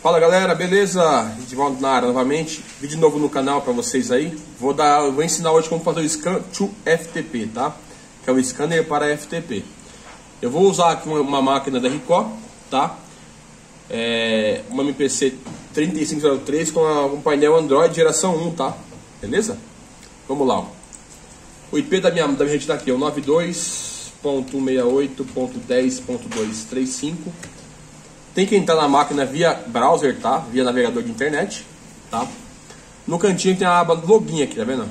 Fala galera, beleza? De volta na área novamente, vídeo novo no canal para vocês aí. Vou ensinar hoje como fazer o Scan to FTP, tá? Que é o scanner para FTP. Eu vou usar aqui uma máquina da Ricoh, tá? Uma MPC 3503 com um painel Android geração 1, tá? Beleza? Vamos lá, ó. O IP da minha rede tá aqui, é o 92.168.10.235. Tem que entrar na máquina via browser, tá? Via navegador de internet, tá? No cantinho tem a aba do login aqui, tá vendo?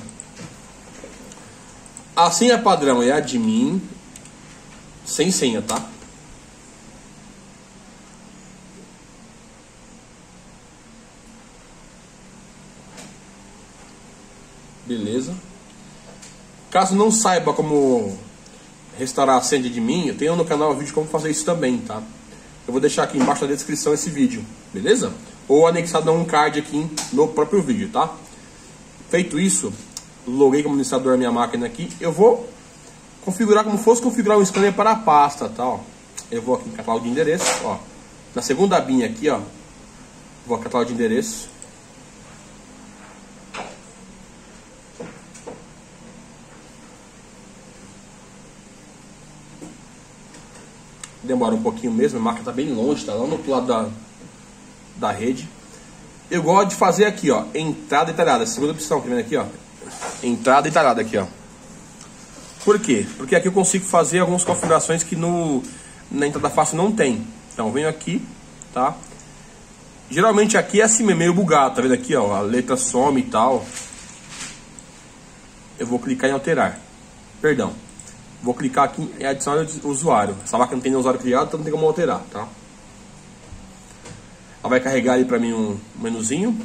A senha padrão é admin, sem senha, tá? Beleza. Caso não saiba como restaurar a senha de admin, eu tenho no canal um vídeo como fazer isso também, tá? Eu vou deixar aqui embaixo na descrição esse vídeo, beleza? Ou anexado a um card aqui no próprio vídeo, tá? Feito isso, loguei como administrador a minha máquina aqui. Eu vou configurar como fosse configurar um scanner para a pasta, tá? Ó. Eu vou aqui em catálogo de endereço, ó. Na segunda abinha aqui, ó. Vou a catálogo de endereço. Demora um pouquinho mesmo, a máquina está bem longe, está lá no outro lado da rede. Eu gosto de fazer aqui, ó, entrada detalhada, segunda opção, tá vendo aqui, ó, entrada detalhada aqui, ó. Por quê? Porque aqui eu consigo fazer algumas configurações que na entrada fácil não tem. Então eu venho aqui, tá? Geralmente aqui é assim, meio bugado, tá vendo aqui, ó, a letra some e tal. Eu vou clicar em alterar, perdão. Vou clicar aqui em adicionar usuário. Essa máquina não tem nenhum usuário criado, então não tem como alterar, tá? Ela vai carregar ali pra mim um menuzinho.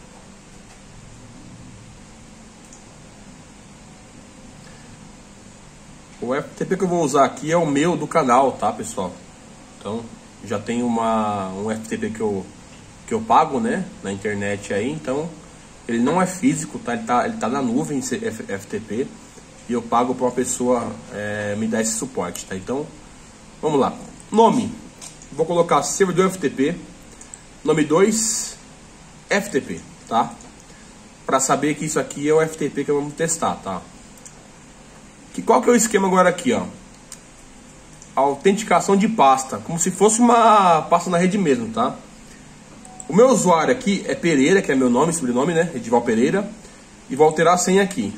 O FTP que eu vou usar aqui é o meu do canal, tá, pessoal? Então, já tem um FTP que eu pago, né, na internet aí. Então, ele não é físico, tá? Ele tá na nuvem, esse FTP. E eu pago para uma pessoa me dar esse suporte, tá? Então, vamos lá. Nome, vou colocar servidor FTP. Nome 2, FTP, tá? Para saber que isso aqui é o FTP que vamos testar, tá? Qual que é o esquema agora aqui, ó? Autenticação de pasta, como se fosse uma pasta na rede mesmo, tá? O meu usuário aqui é Pereira, que é meu nome, sobrenome, né? Edival Pereira. E vou alterar a senha aqui.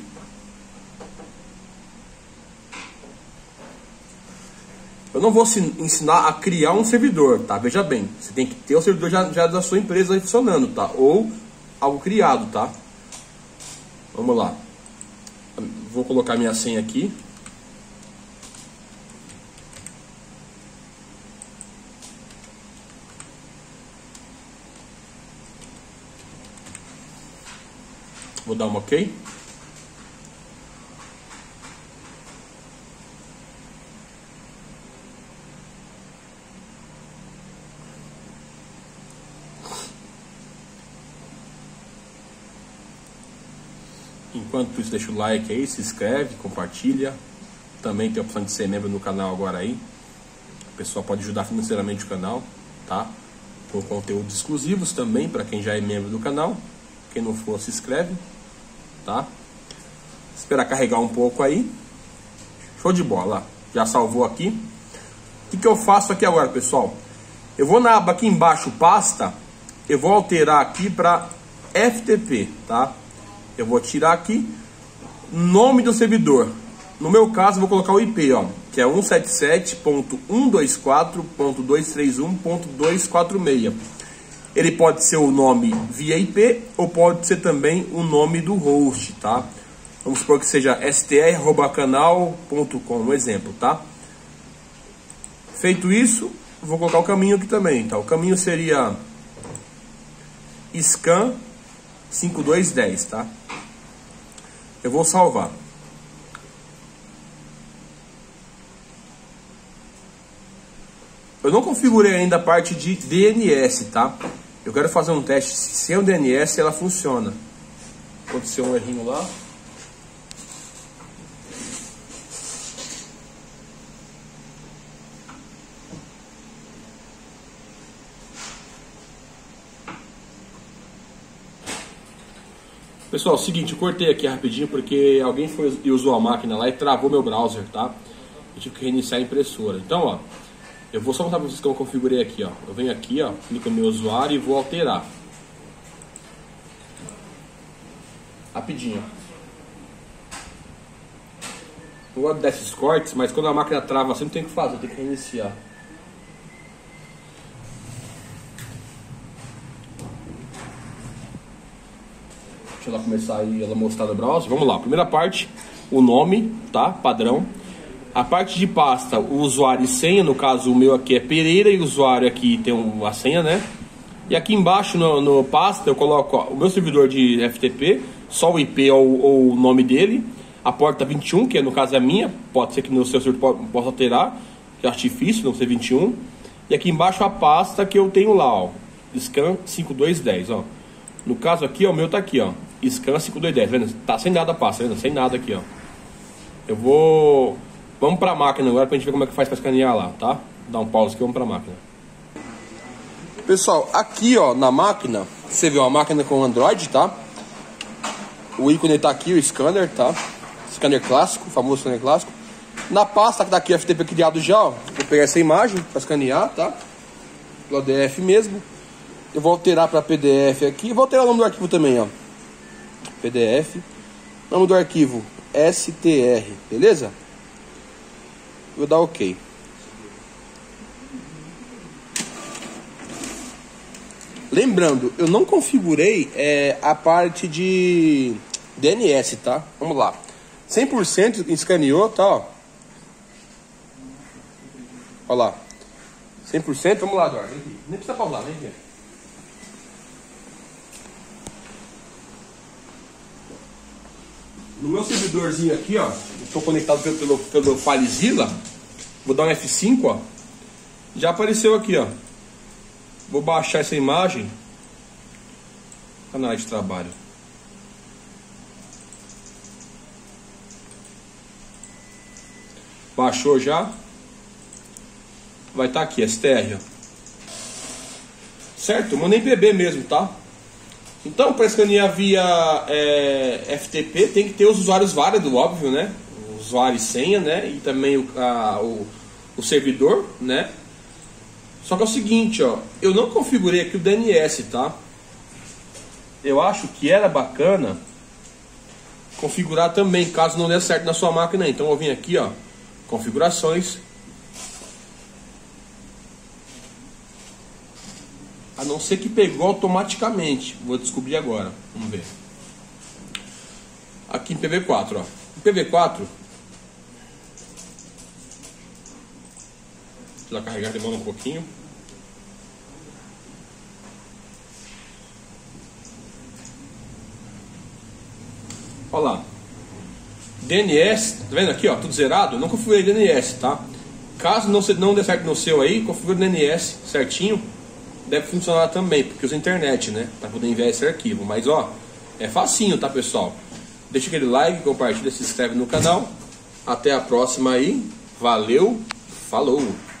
Eu não vou ensinar a criar um servidor, tá? Veja bem, você tem que ter o servidor já da sua empresa aí funcionando, tá? Ou algo criado, tá? Vamos lá. Vou colocar minha senha aqui. Vou dar um OK. Enquanto isso, deixa o like aí, se inscreve, compartilha. Também tem a opção de ser membro no canal agora aí. O pessoal pode ajudar financeiramente o canal, tá? Com conteúdos exclusivos também para quem já é membro do canal. Quem não for, se inscreve, tá? Esperar carregar um pouco aí. Show de bola. Já salvou aqui. O que eu faço aqui agora, pessoal? Eu vou na aba aqui embaixo, pasta. Eu vou alterar aqui para FTP, tá? Eu vou tirar aqui nome do servidor. No meu caso, eu vou colocar o IP, ó, que é 177.124.231.246. Ele pode ser o nome via IP ou pode ser também o nome do host, tá? Vamos supor que seja str@canal.com, um exemplo, tá? Feito isso, vou colocar o caminho aqui também, tá? O caminho seria scan 5210, tá? Eu vou salvar. Eu não configurei ainda a parte de DNS, tá? Eu quero fazer um teste se sem o DNS ela funciona. Aconteceu um errinho lá. Pessoal, é o seguinte, eu cortei aqui rapidinho porque alguém foi e usou a máquina lá e travou meu browser, tá? Eu tive que reiniciar a impressora. Então, ó, eu vou só mostrar pra vocês como eu configurei aqui, ó. Eu venho aqui, ó, clico no meu usuário e vou alterar. Rapidinho. Eu gosto desses cortes, mas quando a máquina trava assim, não tem o que fazer, tem que reiniciar. Deixa ela começar aí, ela mostrar no browser. Vamos lá, primeira parte, o nome, tá? Padrão. A parte de pasta, o usuário e senha, no caso o meu aqui é Pereira e o usuário aqui tem a senha, né? E aqui embaixo no pasta eu coloco, ó, o meu servidor de FTP, só o IP ou o nome dele. A porta 21, que no caso é a minha, pode ser que no seu servidor possa alterar, que é difícil não ser 21. E aqui embaixo a pasta que eu tenho lá, ó, scan 5210, ó. No caso aqui, ó, o meu tá aqui, ó, scan 5210, vendo? Tá sem nada a pasta, vendo? Sem nada aqui, ó. Eu vou... Vamos pra máquina agora pra gente ver como é que faz pra escanear lá, tá? Dá um pause aqui, vamos pra máquina. Pessoal, aqui, ó, na máquina, você vê uma máquina com Android, tá? O ícone tá aqui, o scanner, tá? Scanner clássico, famoso scanner clássico. Na pasta que tá aqui, FTP criado já, ó. Vou pegar essa imagem pra escanear, tá? Pelo PDF mesmo. Eu vou alterar pra PDF aqui. Vou alterar o nome do arquivo também, ó. PDF. Nome do arquivo, STR, beleza? Vou dar OK. Lembrando, eu não configurei a parte de DNS, tá? Vamos lá. 100% escaneou, tá? Ó. Olha lá. 100%, vamos lá, Eduardo. Nem precisa pausar, vem aqui. No meu servidorzinho aqui, ó, estou conectado pelo FileZilla. Vou dar um F5, ó. Já apareceu aqui, ó. Vou baixar essa imagem. Canais de trabalho. Baixou já. Vai estar aqui, STR, ó. Certo? Mandei PB mesmo, tá? Então, para escanear via FTP, tem que ter os usuários válidos, óbvio, né? O usuário e senha, né? E também o servidor, né? Só que é o seguinte, ó. Eu não configurei aqui o DNS, tá? Eu acho que era bacana configurar também, caso não dê certo na sua máquina. Então, eu vou vir aqui, ó. Configurações. A não ser que pegou automaticamente. Vou descobrir agora. Vamos ver. Aqui em PV4, ó. Em PV4. Deixa ela carregar, demora um pouquinho. Olha lá. DNS, tá vendo aqui, ó? Tudo zerado. Não configurei DNS, tá? Caso não dê certo no seu aí, configure DNS certinho. Deve funcionar também, porque usa internet, né? Para poder enviar esse arquivo. Mas, ó, é facinho, tá, pessoal? Deixa aquele like, compartilha, se inscreve no canal. Até a próxima aí. Valeu, falou!